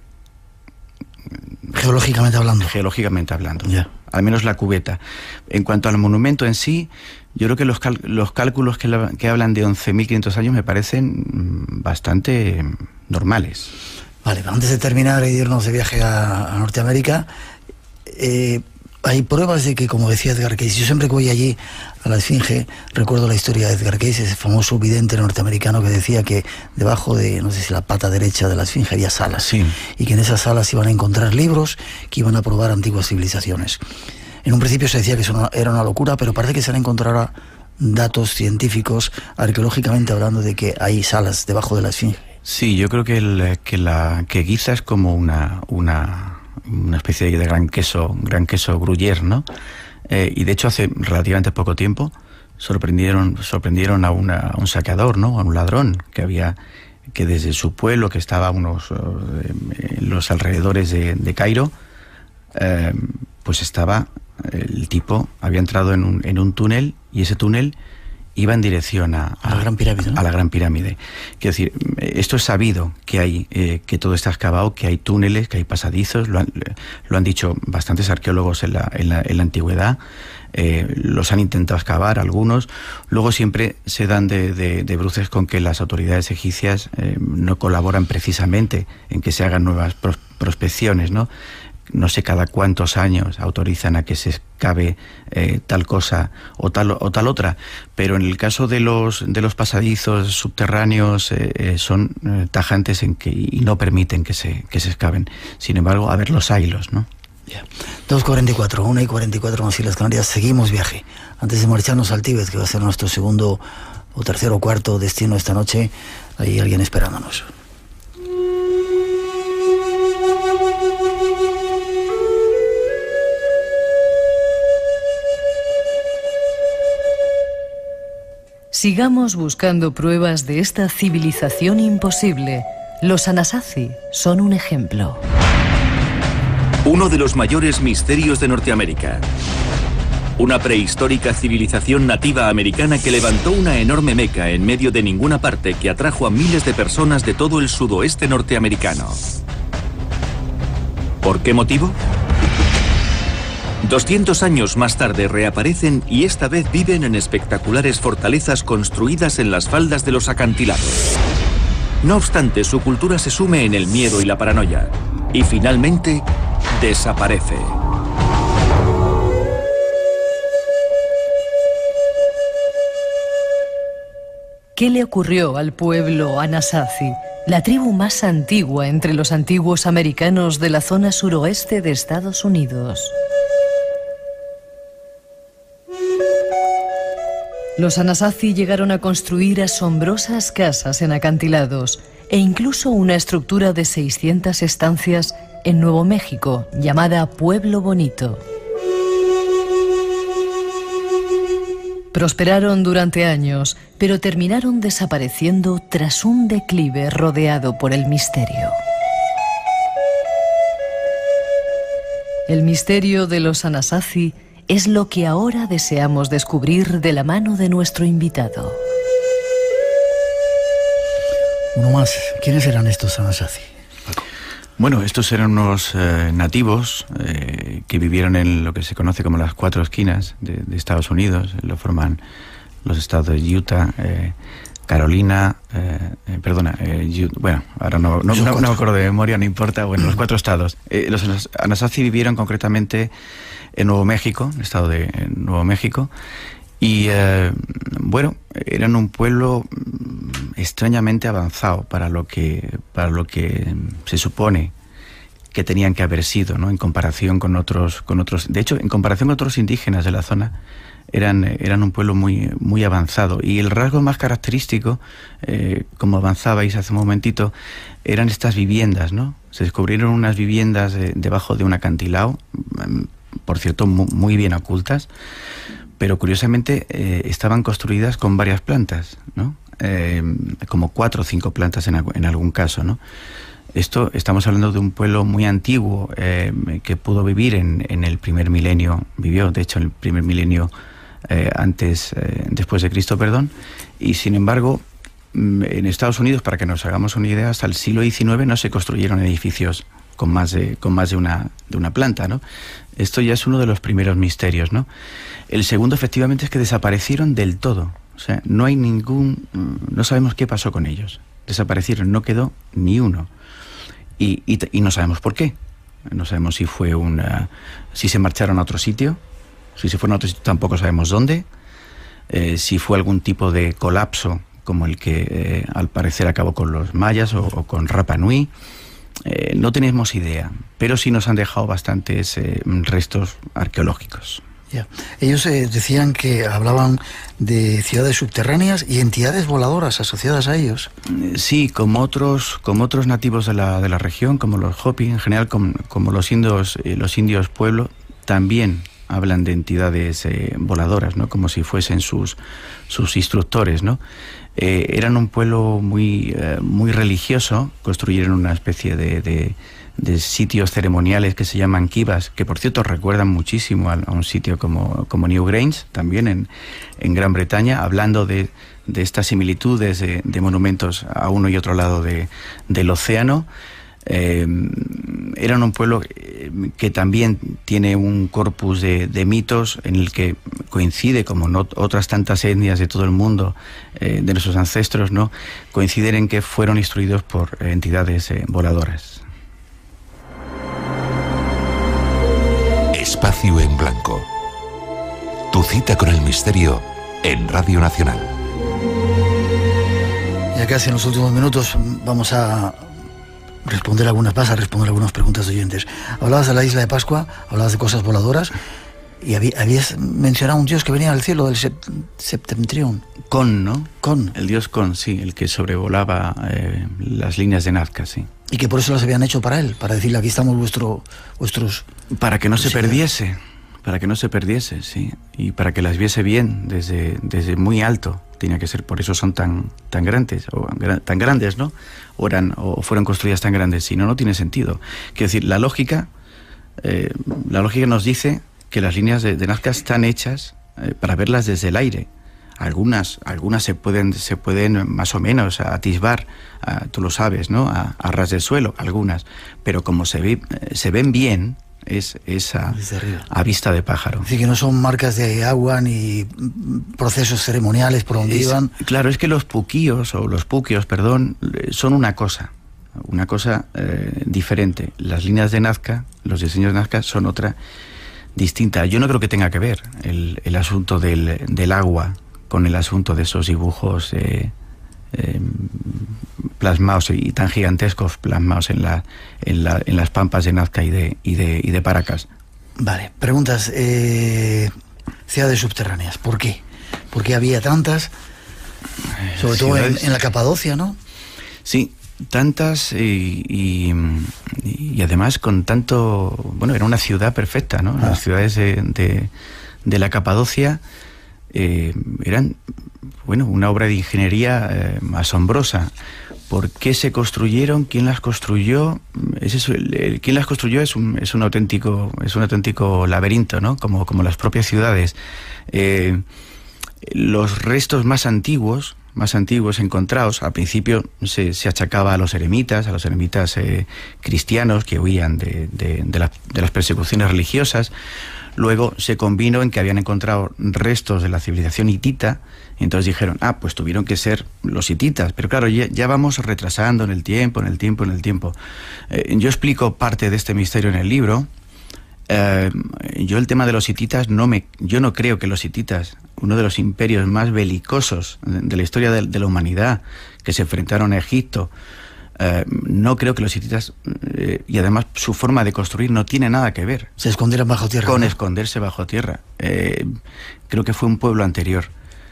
Geológicamente hablando. Geológicamente hablando. Yeah. Al menos la cubeta. En cuanto al monumento en sí, yo creo que los, cal los cálculos que, la que hablan de once mil quinientos años me parecen bastante normales. Vale, antes de terminar y irnos de viaje a, a Norteamérica, eh, hay pruebas de que, como decía Edgar Cayce, yo siempre que voy allí a la Esfinge recuerdo la historia de Edgar Cayce, ese famoso vidente norteamericano que decía que debajo de, no sé si la pata derecha de la Esfinge había salas, sí, y que en esas salas iban a encontrar libros que iban a probar antiguas civilizaciones. En un principio se decía que eso era una locura, pero parece que se han encontrado ahora datos científicos, arqueológicamente hablando, de que hay salas debajo de la Esfinge. Sí, yo creo que, el, que, la, que Giza es como una... una una especie de gran queso, gran queso gruyère, ¿no? Eh, y de hecho hace relativamente poco tiempo sorprendieron, sorprendieron a, una, a un saqueador, ¿no? A un ladrón que había, que desde su pueblo, que estaba a unos, eh, en los alrededores de, de Cairo, eh, pues estaba, el tipo había entrado en un, en un túnel, y ese túnel iba en dirección a, a, a la Gran Pirámide, ¿no? A la Gran Pirámide. Quiero decir, esto es sabido, que hay, eh, que todo está excavado, que hay túneles, que hay pasadizos, lo han, lo han dicho bastantes arqueólogos en la, en la, en la antigüedad, eh, los han intentado excavar algunos, luego siempre se dan de, de, de bruces con que las autoridades egipcias eh, no colaboran precisamente en que se hagan nuevas pros, prospecciones, ¿no? No sé cada cuántos años autorizan a que se excave eh, tal cosa o tal o tal otra, pero en el caso de los de los pasadizos subterráneos eh, eh, son eh, tajantes en que y no permiten que se que se excaven. Sin embargo, a ver los hilos, ¿no? Yeah. dos cuarenta y cuatro, una y cuarenta y cuatro más Islas Canarias. Seguimos viaje. Antes de marcharnos al Tíbet, que va a ser nuestro segundo o tercero o cuarto destino esta noche, hay alguien esperándonos. Sigamos buscando pruebas de esta civilización imposible. Los Anasazi son un ejemplo. Uno de los mayores misterios de Norteamérica. Una prehistórica civilización nativa americana que levantó una enorme meca en medio de ninguna parte, que atrajo a miles de personas de todo el sudoeste norteamericano. ¿Por qué motivo? doscientos años más tarde reaparecen, y esta vez viven en espectaculares fortalezas construidas en las faldas de los acantilados. No obstante, su cultura se sume en el miedo y la paranoia, y finalmente desaparece. ¿Qué le ocurrió al pueblo Anasazi, la tribu más antigua entre los antiguos americanos de la zona suroeste de Estados Unidos? Los Anasazi llegaron a construir asombrosas casas en acantilados e incluso una estructura de seiscientas estancias en Nuevo México, llamada Pueblo Bonito. Prosperaron durante años, pero terminaron desapareciendo tras un declive rodeado por el misterio. El misterio de los Anasazi es lo que ahora deseamos descubrir de la mano de nuestro invitado. Uno más. ¿Quiénes eran estos Anasazi? Bueno, estos eran unos eh, nativos eh, que vivieron en lo que se conoce como las cuatro esquinas de, de Estados Unidos. Lo forman los estados de Utah, eh, Carolina, eh, eh, perdona, eh, Utah, bueno, ahora no, no, no, no me acuerdo de memoria, no importa, bueno, los cuatro estados. Eh, los Anasazi vivieron concretamente en Nuevo México, el estado de Nuevo México, Y eh, bueno, eran un pueblo extrañamente avanzado para lo que, para lo que se supone que tenían que haber sido, ¿no? En comparación con otros, con otros. De hecho, en comparación con otros indígenas de la zona, eran, eran un pueblo muy, muy avanzado. Y el rasgo más característico, eh, como avanzabais hace un momentito, eran estas viviendas, ¿no? Se descubrieron unas viviendas eh, debajo de un acantilado, por cierto, muy, muy bien ocultas, pero curiosamente eh, estaban construidas con varias plantas, ¿no? Eh, como cuatro o cinco plantas en, en algún caso, ¿no? Esto, estamos hablando de un pueblo muy antiguo eh, que pudo vivir en, en el primer milenio, vivió de hecho en el primer milenio eh, antes, eh, después de Cristo, perdón, y sin embargo en Estados Unidos, para que nos hagamos una idea, hasta el siglo diecinueve no se construyeron edificios con más de, con más de una, de una planta, ¿no? Esto ya es uno de los primeros misterios, ¿no? El segundo, efectivamente, es que desaparecieron del todo. O sea, no hay ningún... no sabemos qué pasó con ellos. Desaparecieron, no quedó ni uno. Y, y, y no sabemos por qué. No sabemos si fue una... si se marcharon a otro sitio. Si se fueron a otro sitio, tampoco sabemos dónde. Eh, si fue algún tipo de colapso, como el que eh, al parecer acabó con los mayas o, o con Rapa Nui. Eh, no tenemos idea, pero sí nos han dejado bastantes eh, restos arqueológicos. Yeah. Ellos eh, decían que hablaban de ciudades subterráneas y entidades voladoras asociadas a ellos. Sí, como otros, como otros nativos de la, de la región, como los Hopi, en general, como, como los indios, eh, los indios pueblo, también hablan de entidades eh, voladoras, ¿no? Como si fuesen sus, sus instructores, ¿no? Eh, eran un pueblo muy, eh, muy religioso, construyeron una especie de, de, de sitios ceremoniales que se llaman kivas, que por cierto recuerdan muchísimo a, a un sitio como, como Newgrange, también en, en Gran Bretaña, hablando de, de estas similitudes de, de monumentos a uno y otro lado de, del océano. Eh, eran un pueblo que también tiene un corpus de, de mitos en el que coincide, como no, otras tantas etnias de todo el mundo, eh, de nuestros ancestros, ¿no? Coinciden en que fueron instruidos por entidades eh, voladoras. Espacio en Blanco. Tu cita con el misterio en Radio Nacional. Ya casi en los últimos minutos vamos a responder algunas, vas a responder algunas preguntas de oyentes. Hablabas de la isla de Pascua, hablabas de cosas voladoras y habías mencionado un dios que venía del cielo, del Septentrión. Con, ¿no? Con. El dios Con, sí, el que sobrevolaba eh, las líneas de Nazca, sí. Y que por eso las habían hecho para él, para decirle, aquí estamos vuestro, vuestros... Para que no se perdiese, para que no se perdiese, sí. Y para que las viese bien desde, desde muy alto. Tenía que ser, por eso son tan, tan grandes, o tan grandes, ¿no? O, eran, o fueron construidas tan grandes, si no, no tiene sentido. Quiero decir, la lógica, eh, la lógica nos dice que las líneas de, de Nazca están hechas eh, para verlas desde el aire. Algunas, algunas se pueden, se pueden más o menos atisbar, a, tú lo sabes, ¿no? A, a ras del suelo, algunas. Pero como se, ve, se ven bien, es, es a, a vista de pájaro. Es decir, que no son marcas de agua ni procesos ceremoniales por donde es, iban. Claro, es que los puquíos, o los puquios, perdón, son una cosa, una cosa eh, diferente. Las líneas de Nazca, los diseños de Nazca son otra distinta. Yo no creo que tenga que ver el, el asunto del, del agua con el asunto de esos dibujos eh, eh, plasmados y tan gigantescos plasmados en, la, en, la, en las pampas de Nazca y de, y de, y de Paracas. Vale, preguntas. Eh, ciudades subterráneas, ¿por qué? ¿Por qué había tantas? Sobre todo en, en la Capadocia, ¿no? Sí, tantas y, y, y además con tanto... Bueno, era una ciudad perfecta, ¿no? Ah. Las ciudades de, de, de la Capadocia eh, eran, bueno, una obra de ingeniería eh, asombrosa. ¿Por qué se construyeron? ¿Quién las construyó? Es eso, el, el, ¿Quién las construyó? Es un, es un auténtico, es un auténtico laberinto, ¿no? Como, como las propias ciudades. Eh, los restos más antiguos, más antiguos encontrados, al principio se, se achacaba a los eremitas, a los eremitas eh, cristianos que huían de, de, de, la, de las persecuciones religiosas. Luego se combinó en que habían encontrado restos de la civilización hitita, y entonces dijeron, ah, pues tuvieron que ser los hititas. Pero claro, ya, ya vamos retrasando en el tiempo, en el tiempo, en el tiempo. Eh, yo explico parte de este misterio en el libro. Eh, yo el tema de los hititas, no me, yo no creo que los hititas, uno de los imperios más belicosos de, de la historia de, de la humanidad, que se enfrentaron a Egipto, eh, no creo que los hititas, eh, y además su forma de construir no tiene nada que ver. Se escondieron bajo tierra. Con ¿no? esconderse bajo tierra. Eh, creo que fue un pueblo anterior.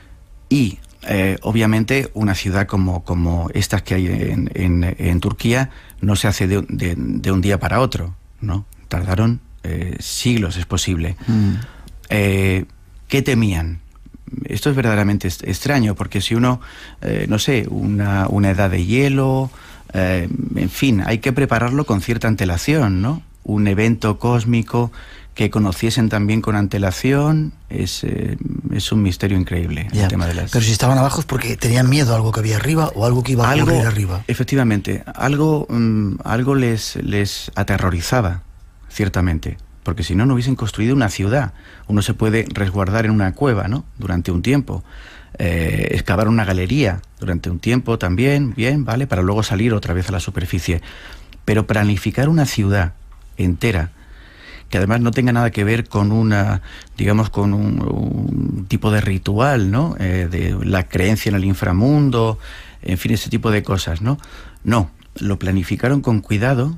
Y eh, obviamente una ciudad como, como estas que hay en, en, en Turquía no se hace de, de, de un día para otro, ¿no? Tardaron eh, siglos, es posible. Mm. Eh, ¿Qué temían? Esto es verdaderamente extraño, porque si uno, eh, no sé, una, una edad de hielo, eh, en fin, hay que prepararlo con cierta antelación, ¿no? Un evento cósmico que conociesen también con antelación, es, eh, es un misterio increíble. Yeah. El tema de las... Pero si estaban abajo es porque tenían miedo a algo que había arriba o algo que iba a algo, ocurrir arriba. Efectivamente, algo, um, algo les, les aterrorizaba, ciertamente, porque si no, no hubiesen construido una ciudad. Uno se puede resguardar en una cueva, ¿no? Durante un tiempo. Eh, excavar una galería durante un tiempo también, bien, ¿vale? Para luego salir otra vez a la superficie. Pero planificar una ciudad entera, que además no tenga nada que ver con una, digamos, con un, un tipo de ritual, ¿no? Eh, de la creencia en el inframundo, en fin, ese tipo de cosas, ¿no? No, lo planificaron con cuidado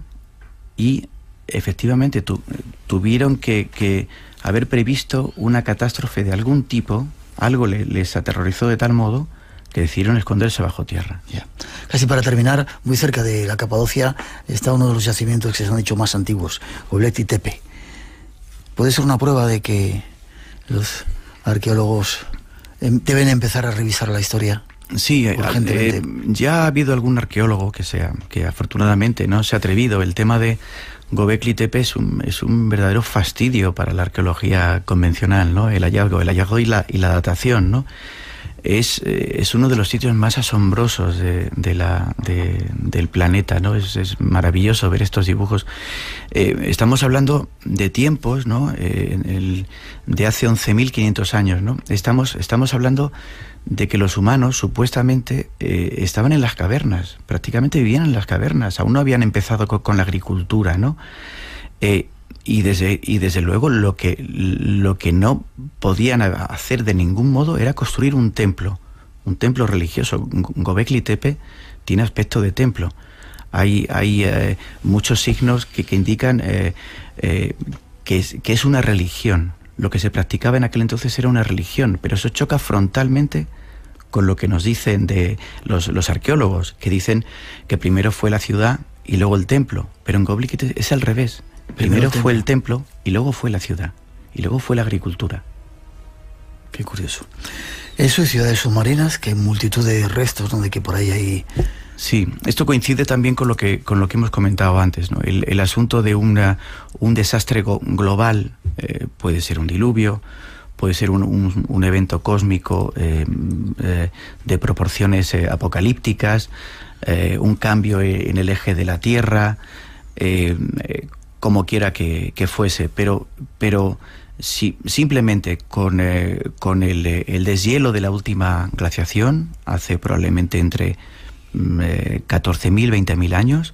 y efectivamente tu, tuvieron que, que haber previsto una catástrofe de algún tipo, algo le, les aterrorizó de tal modo que decidieron esconderse bajo tierra. Yeah. Casi para terminar, muy cerca de la Capadocia está uno de los yacimientos que se han dicho más antiguos, Göbekli Tepe. ¿Puede ser una prueba de que los arqueólogos deben empezar a revisar la historia? Sí, eh, ya ha habido algún arqueólogo que sea, que afortunadamente no se ha atrevido. El tema de Göbekli Tepe es un, es un verdadero fastidio para la arqueología convencional, ¿no? El hallazgo, el hallazgo y la, y la datación, ¿no? Es, eh, es uno de los sitios más asombrosos de, de la, de, del planeta, ¿no? Es, es maravilloso ver estos dibujos. Eh, estamos hablando de tiempos, ¿no? Eh, el, de hace once mil quinientos años, ¿no? Estamos, estamos hablando de que los humanos supuestamente eh, estaban en las cavernas, prácticamente vivían en las cavernas, aún no habían empezado con, con la agricultura, ¿no? Eh, y desde y desde luego lo que lo que no podían hacer de ningún modo era construir un templo, un templo religioso. Göbekli Tepe tiene aspecto de templo. Hay hay eh, muchos signos que, que indican eh, eh, que es, que es una religión. Lo que se practicaba en aquel entonces era una religión, pero eso choca frontalmente con lo que nos dicen de los, los arqueólogos, que dicen que primero fue la ciudad y luego el templo, pero en Göbekli Tepe es al revés. Primero fue el templo y luego fue la ciudad y luego fue la agricultura. Qué curioso. Eso es ciudades submarinas, que hay multitud de restos donde que por ahí hay... Sí, esto coincide también con lo que con lo que hemos comentado antes, ¿no? El, el asunto de una, un desastre global, eh, puede ser un diluvio, puede ser un, un, un evento cósmico eh, eh, de proporciones eh, apocalípticas, eh, un cambio en el eje de la Tierra, eh, eh, como quiera que, que fuese, pero, pero si, simplemente con, eh, con el, el deshielo de la última glaciación, hace probablemente entre eh, catorce mil, veinte mil años,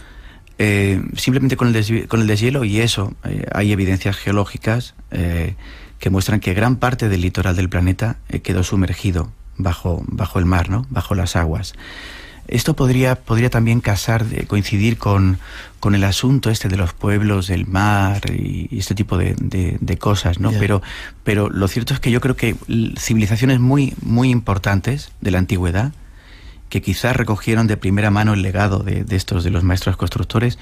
eh, simplemente con el, des, con el deshielo, y eso, eh, hay evidencias geológicas eh, que muestran que gran parte del litoral del planeta eh, quedó sumergido bajo, bajo el mar, ¿no? Bajo las aguas. Esto podría, podría también casar, de, coincidir con, con el asunto este de los pueblos del mar y, y este tipo de, de, de cosas, ¿no? Yeah. Pero, pero lo cierto es que yo creo que civilizaciones muy, muy importantes de la antigüedad, que quizás recogieron de primera mano el legado de, de estos, de los maestros constructores,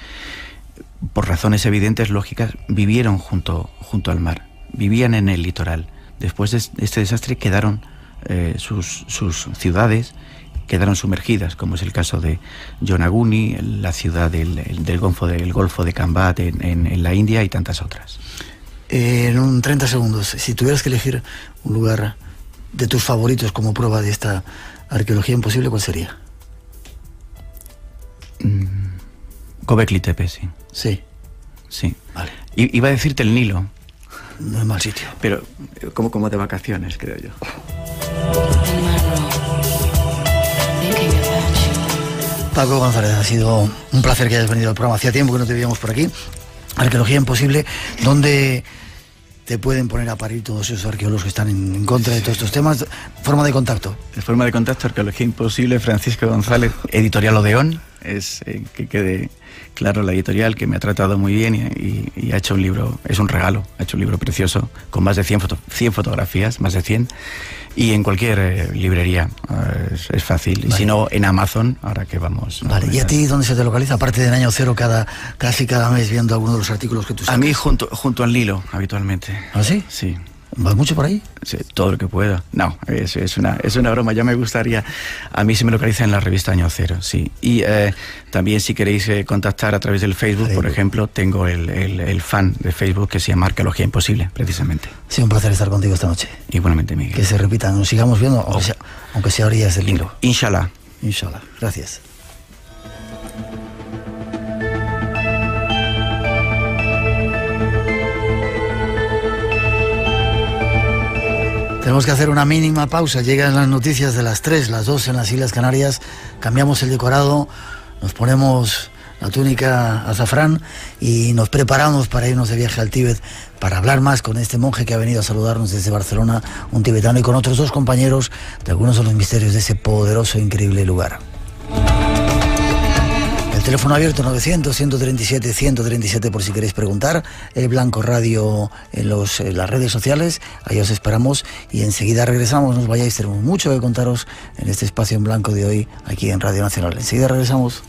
por razones evidentes, lógicas, vivieron junto, junto al mar, vivían en el litoral. Después de este desastre quedaron eh, sus, sus ciudades, quedaron sumergidas, como es el caso de Yonaguni, la ciudad del, del, Golfo, del Golfo de Kambat en, en, en la India, y tantas otras. Eh, en un treinta segundos, si tuvieras que elegir un lugar de tus favoritos como prueba de esta arqueología imposible, ¿cuál sería? Mm, Göbekli Tepe, sí. Sí. Sí. Vale. I, iba a decirte el Nilo. No es mal sitio. Pero como, como de vacaciones, creo yo. Paco González, ha sido un placer que hayas venido al programa. Hacía tiempo que no te veíamos por aquí. Arqueología Imposible, donde te pueden poner a parir todos esos arqueólogos que están en, en contra de todos estos temas. Forma de contacto. De forma de contacto, Arqueología Imposible, Francisco González, Editorial Odeón, es eh, que quede claro, la editorial, que me ha tratado muy bien y, y, y ha hecho un libro, es un regalo, ha hecho un libro precioso, con más de cien, foto, cien fotografías, más de cien, y en cualquier eh, librería, eh, es, es fácil, vale. Y si no, en Amazon, ahora que vamos. Vale, ¿y a ti dónde se te localiza? Aparte de en Año Cero, cada, casi cada mes viendo alguno de los artículos que tú sacas. A mí junto, junto al Lilo, habitualmente. ¿Ah, sí? Sí. ¿Vas mucho por ahí? Sí, todo lo que pueda. No, es, es, una, es una broma, ya me gustaría. A mí se me localiza en la revista Año Cero, sí. Y eh, también si queréis eh, contactar a través del Facebook, Facebook, por ejemplo, tengo el, el, el fan de Facebook que se llama Arqueología Imposible, precisamente. Sí, un placer estar contigo esta noche. Igualmente, Miguel. Que se repitan, nos sigamos viendo, aunque, oh. sea, aunque sea orillas del Nilo. Inshallah. Inshallah. Gracias. Tenemos que hacer una mínima pausa. Llegan las noticias de las tres, las dos en las Islas Canarias. Cambiamos el decorado, nos ponemos la túnica azafrán y nos preparamos para irnos de viaje al Tíbet para hablar más con este monje que ha venido a saludarnos desde Barcelona, un tibetano, y con otros dos compañeros de algunos de los misterios de ese poderoso e increíble lugar. El teléfono abierto novecientos, ciento treinta y siete, ciento treinta y siete por si queréis preguntar. El Blanco Radio en, los, en las redes sociales. Ahí os esperamos y enseguida regresamos. No os vayáis, tenemos mucho que contaros en este espacio en blanco de hoy aquí en Radio Nacional. Enseguida regresamos.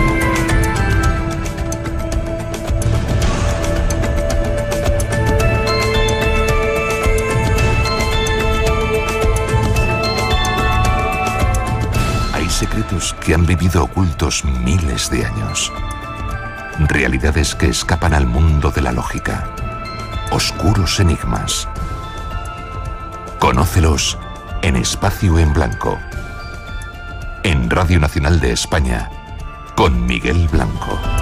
Secretos que han vivido ocultos miles de años. Realidades que escapan al mundo de la lógica. Oscuros enigmas. Conócelos en Espacio en Blanco. En Radio Nacional de España, con Miguel Blanco.